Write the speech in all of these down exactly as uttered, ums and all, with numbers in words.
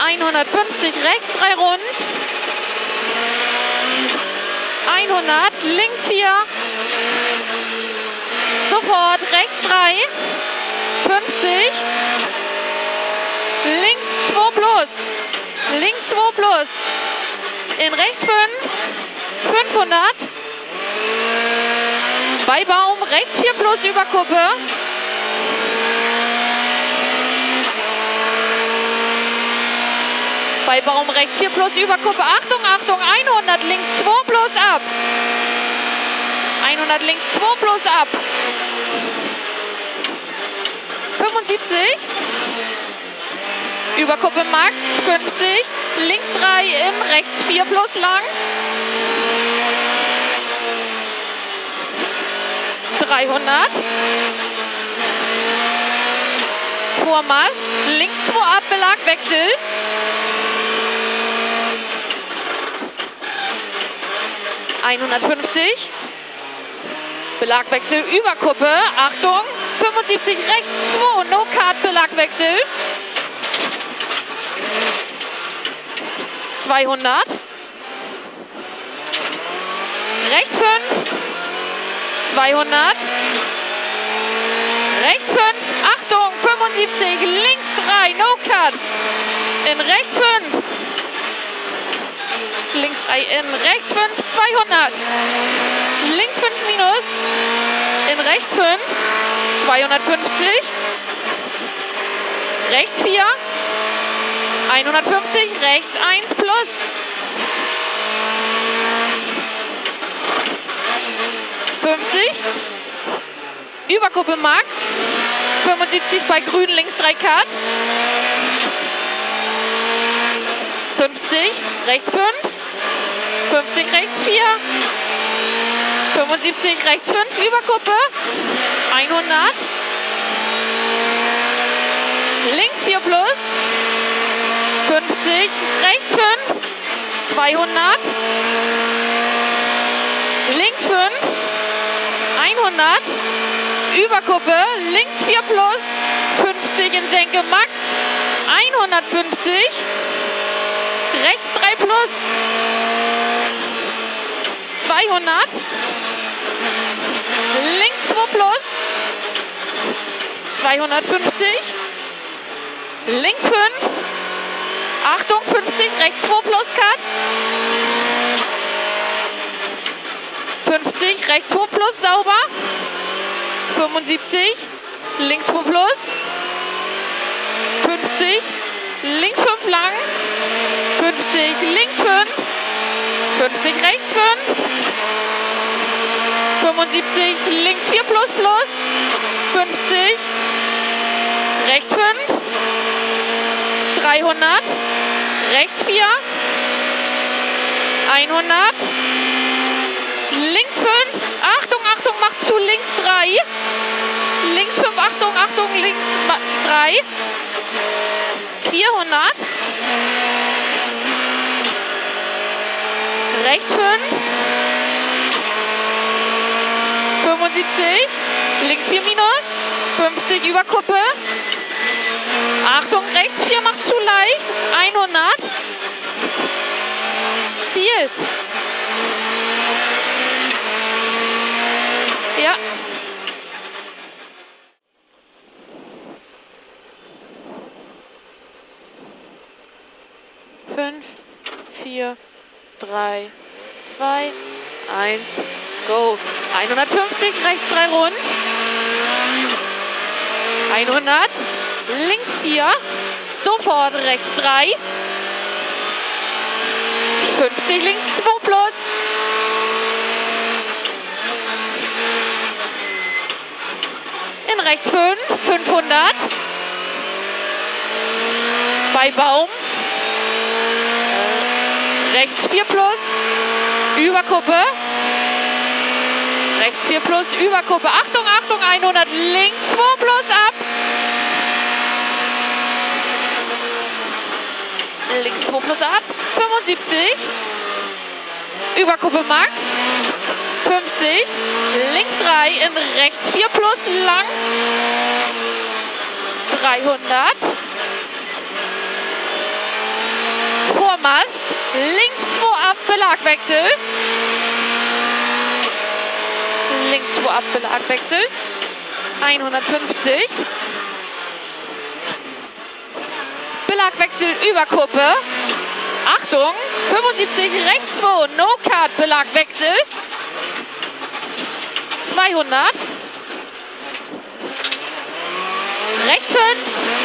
hundertfünfzig, rechts drei rund. hundert, links vier. Sofort, rechts drei. fünfzig. Links zwei plus. Links zwei plus. In rechts fünf. fünfhundert. Bei Baum, rechts vier plus über Kuppe. Bei Baum rechts vier plus über Kuppe. Achtung, Achtung, hundert links zwei plus ab. hundert links zwei plus ab. fünfundsiebzig. Über Kuppe Max. fünfzig. Links drei in, rechts vier plus lang. dreihundert. Vormast. Links zwei ab, Belagwechsel. hundertfünfzig. Belagwechsel über Kuppe. Achtung. fünfundsiebzig rechts zwei. No Card Belagwechsel. zweihundert. Rechts fünf. zweihundert. Rechts fünf. Achtung. fünfundsiebzig. Links drei. No Cut. In rechts fünf. Links drei in, rechts fünf, zweihundert. Links fünf minus, in rechts fünf, zweihundertfünfzig. Rechts vier, hundertfünfzig, rechts eins plus. fünfzig. Überkuppe Max. fünfundsiebzig bei grün, links drei Cut. fünfzig, rechts fünf. fünfzig, rechts vier. fünfundsiebzig, rechts fünf, Überkuppe. hundert. Links vier plus. fünfzig, rechts fünf. zweihundert. Links fünf. hundert. Überkuppe. Links vier plus. fünfzig in Senke Max. hundertfünfzig. Rechts drei plus. zweihundert. Links zwei plus. zweihundertfünfzig. Links fünf. Achtung, fünfzig. Rechts zwei plus Cut. fünfzig. Rechts zwei plus sauber. fünfundsiebzig. Links zwei plus. fünfzig. Links fünf lang. fünfzig, links fünf, fünfzig, rechts fünf, fünfundsiebzig, links vier plus plus, fünfzig, rechts fünf, dreihundert, rechts vier, hundert, links fünf, Achtung, Achtung, macht zu, links drei, links fünf, Achtung, Achtung, links drei, vierhundert, rechts fünf, fünfundsiebzig, links vier minus, fünfzig über Kuppe, Achtung, rechts vier macht zu leicht, hundert, Ziel. Ja. fünf, vier, drei, zwei, eins, go. hundertfünfzig, rechts drei rund. hundert, links vier, sofort rechts drei. fünfzig, links zwei plus. In rechts fünf, fünfhundert. Bei Baum. Rechts vier plus, Überkuppe. Rechts vier plus, Überkuppe. Achtung, Achtung, hundert, links zwei plus ab. Links zwei plus ab. fünfundsiebzig. Überkuppe Max. fünfzig. Links drei in rechts vier plus lang. dreihundert. Mast, links zwei ab, Belagwechsel. Links zwei ab, Belagwechsel. hundertfünfzig. Belagwechsel über Kuppe. Achtung, fünfundsiebzig, rechts zwei, No-Cut, Belagwechsel. zweihundert. Rechts fünf.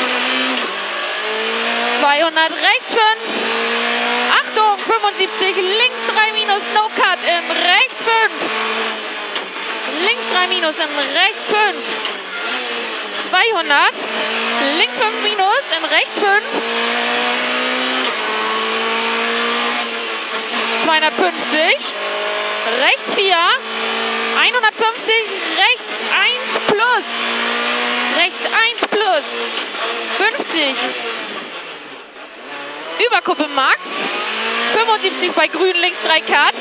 zweihundert, rechts fünf. Achtung, fünfundsiebzig, links drei minus, No-Cut im rechts fünf. Links drei minus im rechts fünf. zweihundert. Links fünf minus im rechts fünf. zweihundertfünfzig. Rechts vier. hundertfünfzig. Rechts eins plus. Rechts eins plus. fünfzig. Überkuppe Max. fünfundsiebzig bei grün, links drei Cut.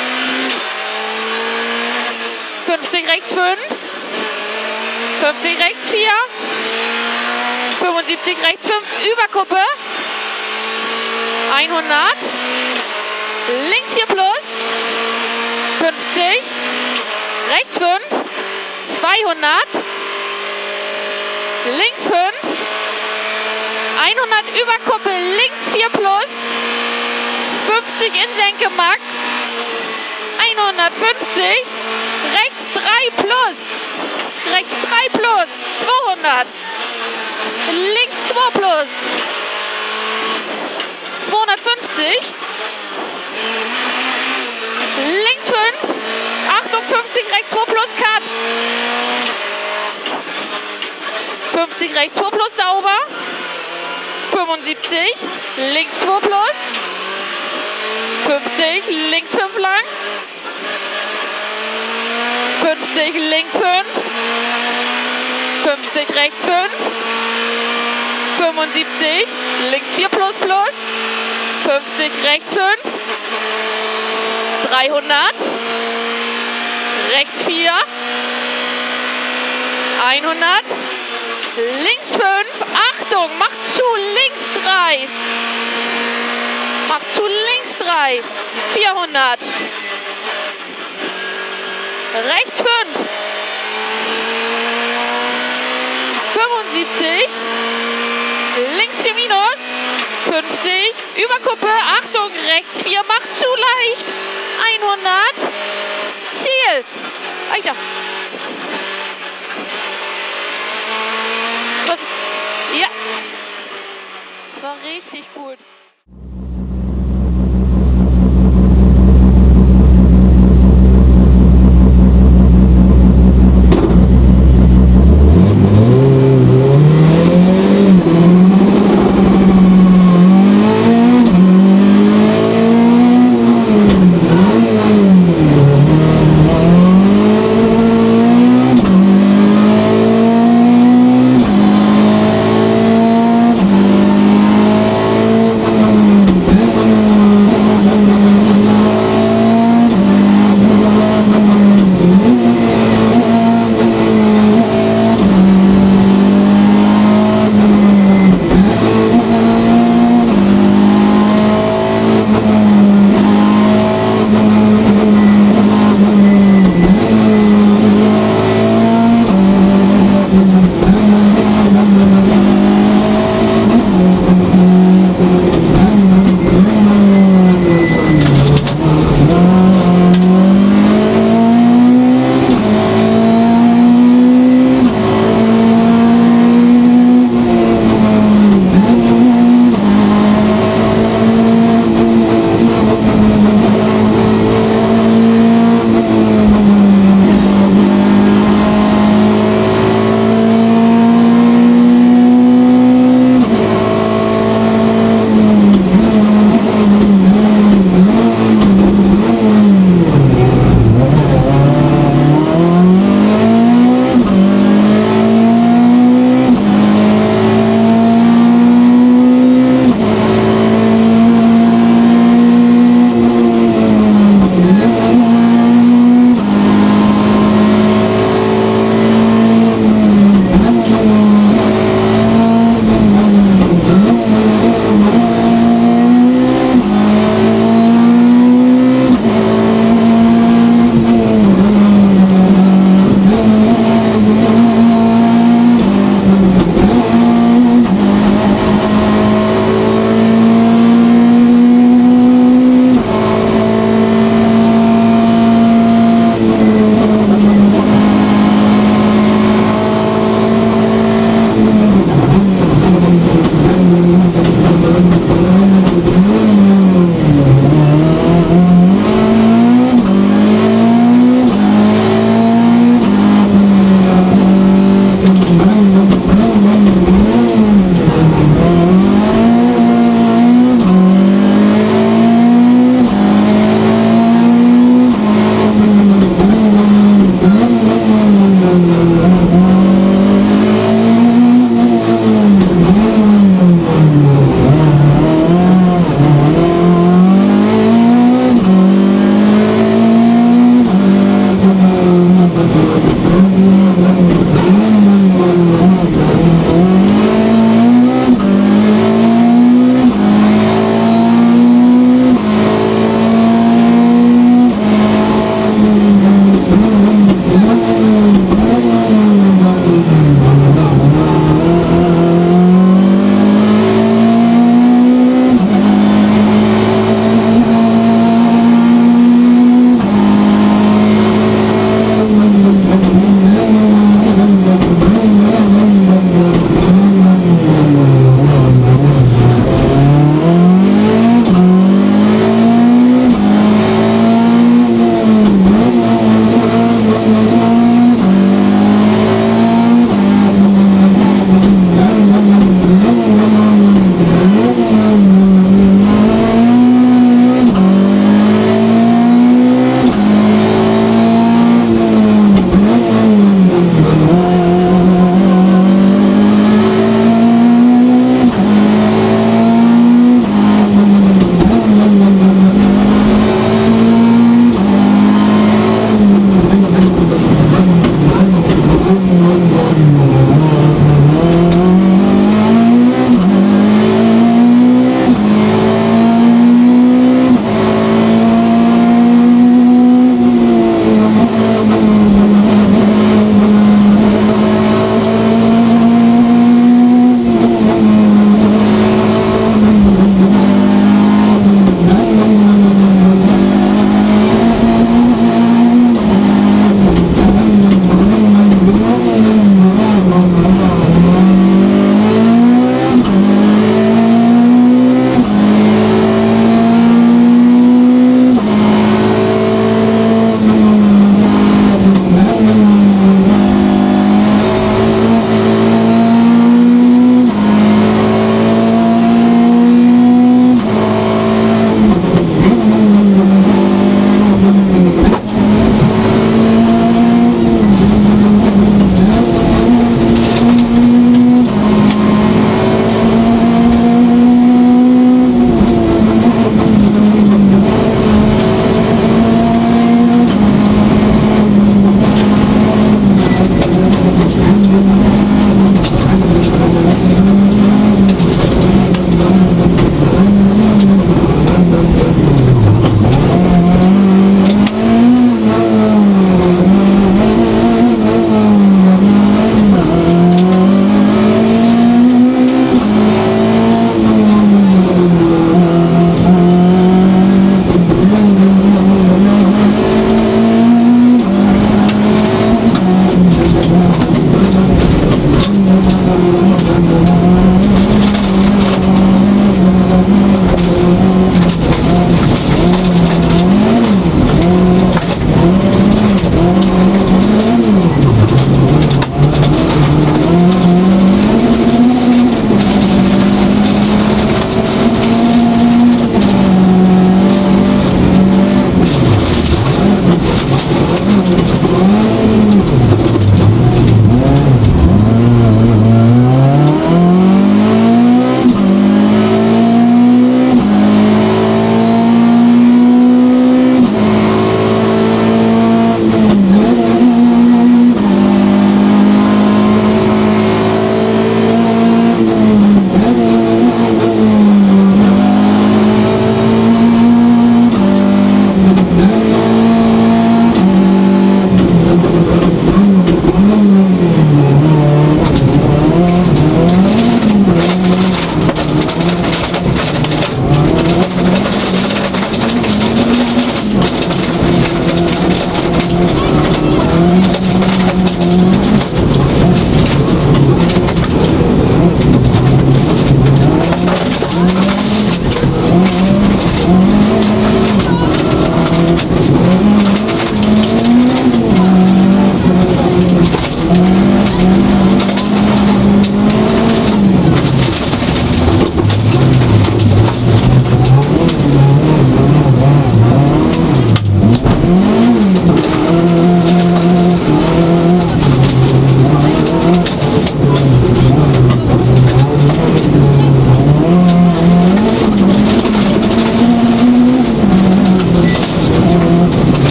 fünfzig rechts fünf. fünfzig rechts vier. fünfundsiebzig rechts fünf. Überkuppe. hundert. Links vier plus. fünfzig. Rechts fünf. zweihundert. Links fünf. hundert Überkuppe. Links vier plus. fünfzig in Senke Max. hundertfünfzig. Rechts drei plus. Rechts drei plus. zweihundert. Links zwei plus. zweihundertfünfzig. Links fünf. Achtung, fünfzig rechts zwei plus Cut. fünfzig rechts zwei plus sauber. fünfundsiebzig. Links zwei plus. fünfzig. Links fünf lang. fünfzig links fünf. fünfzig rechts fünf. fünfundsiebzig. Links vier plus plus. fünfzig rechts fünf. dreihundert. Rechts vier. hundert. Links fünf. Achtung, macht zu, links drei. Macht zu, links drei. vierhundert. Rechts fünf. fünfundsiebzig. Links vier minus. fünfzig. Überkuppe. Achtung, rechts vier. Macht zu leicht. hundert. Ziel. Weiter. Was? Ja. Das war richtig gut.